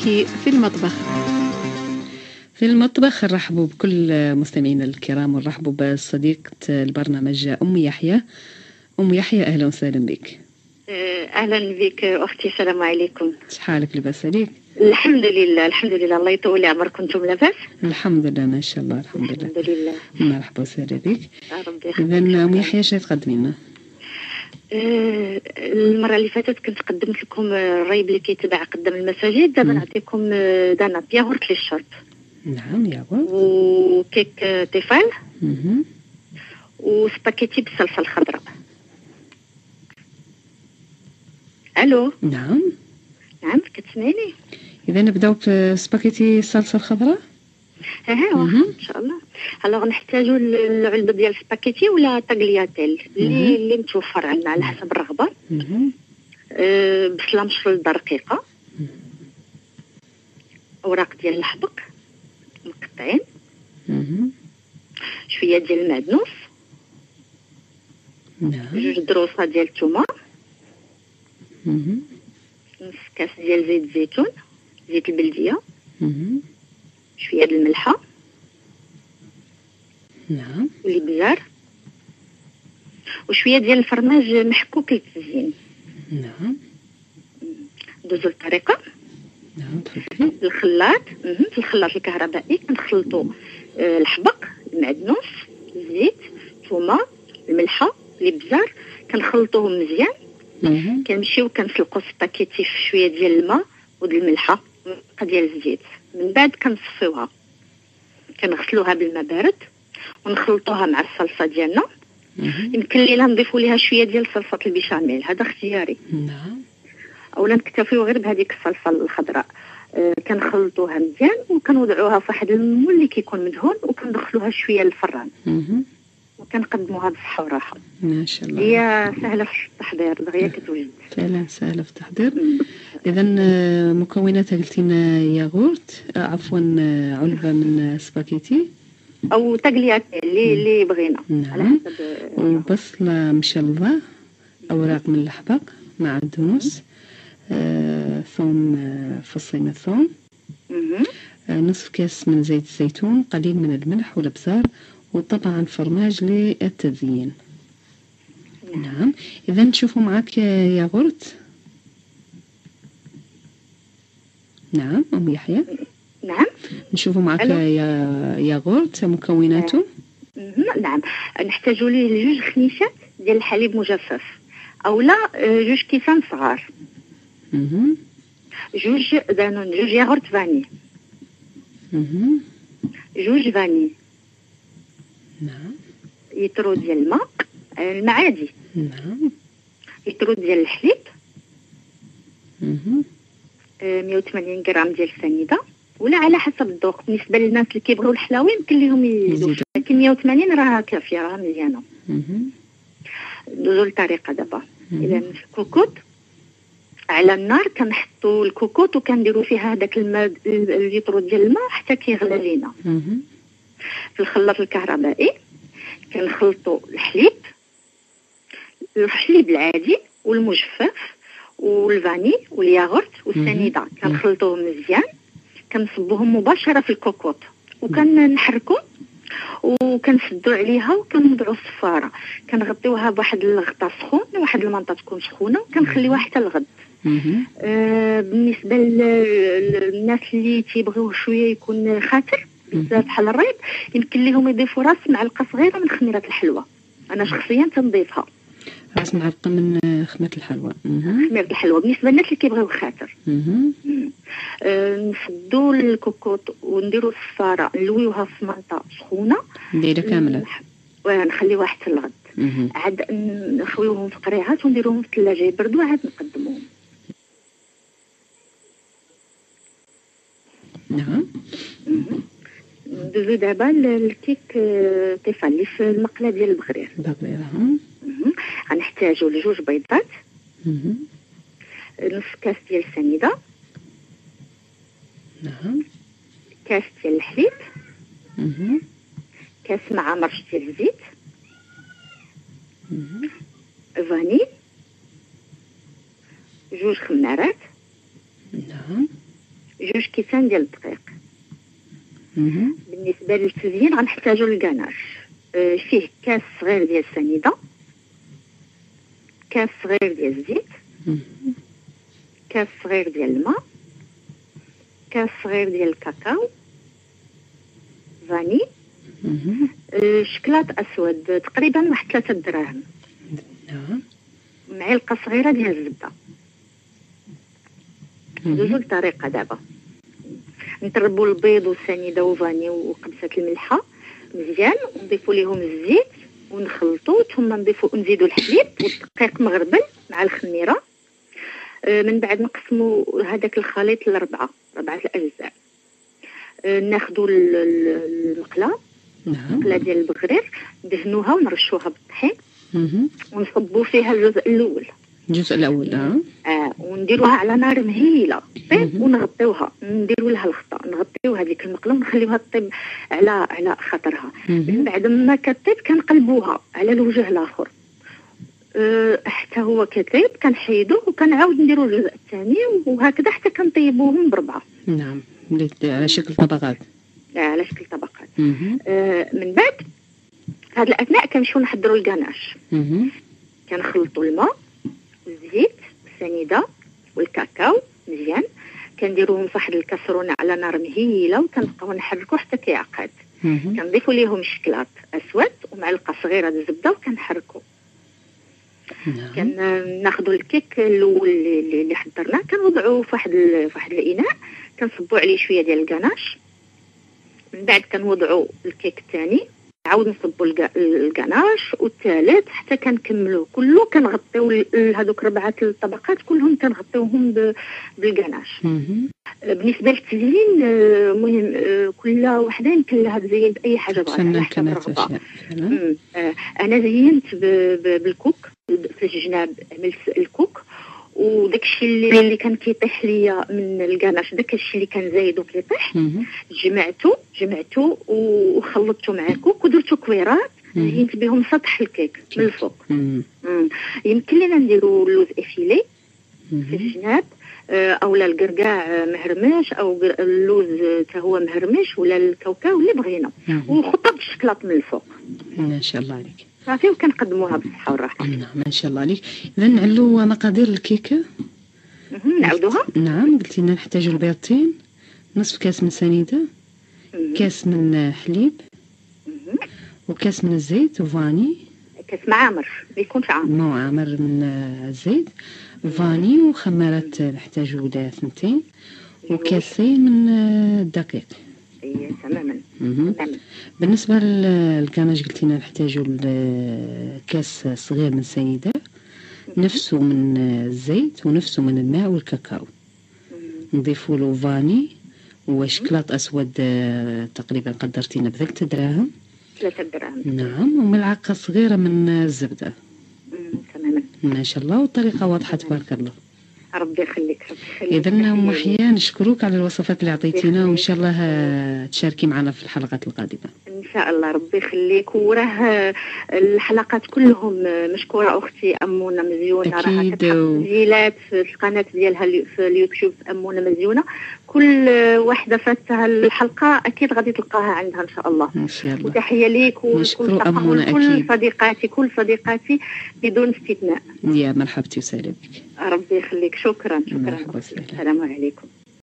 سباكيتي في المطبخ. في المطبخ نرحبوا بكل مستمعينا الكرام ونرحبوا بصديقة البرنامج أم يحيى. أم يحيى أهلا وسهلا بك. أهلا بك أختي، السلام عليكم. شحالك؟ لاباس عليك؟ الحمد لله الحمد لله، الله يطول عمركم. انتم لاباس؟ الحمد لله ما شاء الله الحمد لله. الحمد لله. مرحبا وسهلا بك. ربي يخليك. إذا أم يحيى شنو تقدمي لنا؟ المرة اللي فاتت كنت قدمت لكم الريب اللي كيتباع قدام المساجد، دابا نعطيكم دانا ياغورت للشرب. نعم ياغورت. وكيك طفال. وسباكيتي بالصلصة الخضراء. الو. نعم كتسمعيني؟ إذا نبداو بسباكيتي الصلصة الخضراء. ان شاء الله. الوغ نحتاجو العلبه ديال السباكيتي ولا طاغلياتيل اللي متوفر عندنا على حسب الرغبه. بصله مشلده رقيقه. اوراق ديال الحبق مقطعين. شويه ديال المعدنوس. جوج دروسه ديال الثومه. نص كاس ديال زيت الزيتون، زيت البلديه. شويه د الملحه. نعم. والابزار. وشويه ديال الفرماج محكوك للتزيين. نعم. ندوزو الطريقه. نعم تفضلي. الخلاط. في الخلاط الكهربائي كنخلطوا الحبق، المعدنوس، الزيت، الثومه، الملحه، الابزار، كنخلطوهم مزيان. كنمشيو كنسلقوا السباكيتي في شويه ديال الماء وديال الملحه ديال الزيت. من بعد كنصفيوها، كنغسلوها بالماء بارد ونخلطوها مع الصلصه ديالنا. يمكن لينا نضيفوا ليها شويه ديال صلصه البيشاميل، هذا اختياري. نعم. اولا نكتفيو غير بهذيك الصلصه الخضراء. كنخلطوها مزيان وكنوضعوها في واحد المول اللي كيكون مدهون وكندخلوها شويه للفران. وكنقدموها بالصحه والراحه. ما شاء الله. هي سهله في التحضير، دغيا كتوجد. فعلا سهله في التحضير. اذا مكوناتها قلتي لنا ياغورت، عفوا علبه من سباكيتي او تقليات اللي بغينا. نعم. وبصله مشلده، اوراق من الحبق، معدنوس، ثوم، فصين من الثوم، نصف كاس من زيت الزيتون، قليل من الملح والابزار، وطبعا فرماج للتزيين. نعم. اذا نشوفوا معك ياغورت. نعم ام يحيى. نعم نشوفوا معك ياغورت مكوناته. نعم. نحتاج ليه جوج خنيشات ديال الحليب مجفف، اولا جوج كيسان صغار. جوج دانون، جوج ياغورت فاني. جوج فاني. نعم. يترو ديال الماء عادي. نعم. يترو ديال الحليب. 180 غرام ديال السنيده، ولا على حسب الذوق. بالنسبه للناس اللي كيبغيو الحلاوه يمكن لهم يزيدوا، لكن 180 راه كافيه، راه مزيانه. ندوزو للطريقه دابا. اذا الكوكوط على النار، كنحطوا الكوكوط وكنديروا فيها هذاك الماء الليتر ديال الماء حتى كيغلى لينا. في الخلاط الكهربائي كنخلطوا الحليب العادي والمجفف والفاني والياغورت والسنيده، كنخلطوهم مزيان، كنصبوهم مباشره في الكوكوط وكنحركوا وكنسدوا عليها وكنوضعوا الصفاره. كنغطيوها بواحد الغطاء سخون، واحد المنطقه تكون سخونه، وكنخليوها حتى الغد. بالنسبه للناس اللي تيبغيوه شويه يكون خاتر بزاف بحال الريب، يمكن لهم يضيفوا راس معلقه صغيره من خميره الحلوى. انا شخصيا تنضيفها راس معلقه من خميره الحلوى. خميره الحلوى بالنسبه للناس اللي كيبغيو خاتر. نسدوا الكوكوط ونديروا الصفاره، نلويوها في منطقه سخونه دايره كامله، ونخليوها حتى الغد. عاد نخويوهم في قريعات ونديروهم في الثلاجه يبردوا، عاد نقدموهم. نعم. ندوزو دابا للكيك طفال اللي في المقله ديال البغرير. غنحتاجو لجوج بيضات، نص كاس ديال السنيده، نعم، كاس ديال الحليب، كاس مع مرش ديال الزيت، فاني، جوج خمارات، نعم، جوج كيسان ديال الدقيق. بالنسبه للتزيين غنحتاجو الكناش، فيه كاس صغير ديال السنيده، كاس صغير ديال الزيت، كاس صغير ديال الماء، كاس صغير ديال الكاكاو، فاني، شكلاط اسود تقريبا واحد 3 دراهم، معلقه صغيره ديال الزبده. ندوزو للطريقه دابا. نضربوا البيض والسنيده وفاني وقبصه الملحه مزيان، ونضيفوا ليهم الزيت ونخلطوا، ثم نزيدوا الحليب والدقيق مغربل مع الخميره. من بعد نقسموا هذاك الخليط لربعه الاجزاء. ناخذوا المقله ديال البغرير، ندهنوها ونرشوها بالطحين، ونصبوا فيها الجزء الاول ونديروها على نار مهيله طيب، ونغطيوها، نديروا لها الخطا، نغطيو هذيك المقله ونخليوها تطيب على خاطرها. من بعد ما كطيب كنقلبوها على الوجه الاخر حتى هو كطيب، كنحيدوه وكنعاود نديروا الجزء الثاني، وهكذا حتى كنطيبوهم بربعه. نعم، على شكل طبقات. على شكل طبقات. من بعد هذا الاثناء كنمشيو نحضروا الكناش. كنخلطوا الماء والزيت والسنيده والكاكاو مزيان، كنديروهم في واحد الكاسرونه على نار مهيله، وكنبقاو نحركوا حتى كيعقد. كنضيفوا ليهم شكلاط اسود ومعلقه صغيره ديال الزبده وكنحركوا. كناخذوا الكيك الاول اللي حضرناه، كنوضعوه في واحد الاناء، كنصبوا عليه شويه ديال الكناش. من بعد كنوضعوا الكيك الثاني، نعاود نصبوا الكناش والثالث حتى كنكملوه كله. كنغطيو هذوك 4 الطبقات كلهم كنغطيوهم بالكناش. بالنسبه للتزيين مهم كل وحده يمكن لها تزين باي حاجه بغات على حسب الرغبه. انا زينت بالكوك في الجناب، عملت الكوك، وداك الشيء اللي كان كيطيح ليا من الكناش، داك الشيء اللي كان زايد وكيطيح جمعته وخلطته مع الكوك ودرتو كويرات، زينت بهم سطح الكيك من الفوق. يمكن لنا نديروا اللوز افيلي في الجناب، او لا القرقاع مهرمش، او اللوز حتى هو مهرمش، ولا الكاوكاو اللي بغينا، وخطه بالشكلاط من الفوق. ما شاء الله عليك. صافي، وكنقدموها بالصحه والراحه. نعم، ما شاء الله عليك. اذا نعلو مقادير الكيكه. نعاودوها. نعم، قلتي لنا نحتاجوا البيضتين، نصف كاس من سنيده، كاس من حليب، وكاس من الزيت وفاني، كاس معامر ما يكونش عامر من الزيت، فاني، وخمارات نحتاجوا لها 2، وكاسين من الدقيق. تماما. بالنسبه للكناش قلتي لنا نحتاجوا كاس صغير من سنيده، نفسه من الزيت ونفسه من الماء والكاكاو، نضيفوا له فاني وشكلاط اسود تقريبا قدرتينا ب3 دراهم. 3 دراهم. نعم، وملعقه صغيره من الزبده. تماما. ما شاء الله، والطريقه واضحه تبارك الله. ربي يخليك. اذا ام يحيى نشكروك على الوصفات اللي عطيتينا، وان شاء الله تشاركي معنا في الحلقات القادمه ان شاء الله. ربي يخليك. وراه الحلقات كلهم مشكوره اختي امونه مزيونه، راها كتحط تسجيلات في القناه ديالها في اليوتيوب امونه مزيونه، كل واحده فاتها الحلقه اكيد غادي تلقاها عندها ان شاء الله. ان شاء الله. وتحيه ليك وكل صديقاتي بدون استثناء. يا مرحبتي وسهلا بك. ربي يخليك. شكرا. السلام عليكم.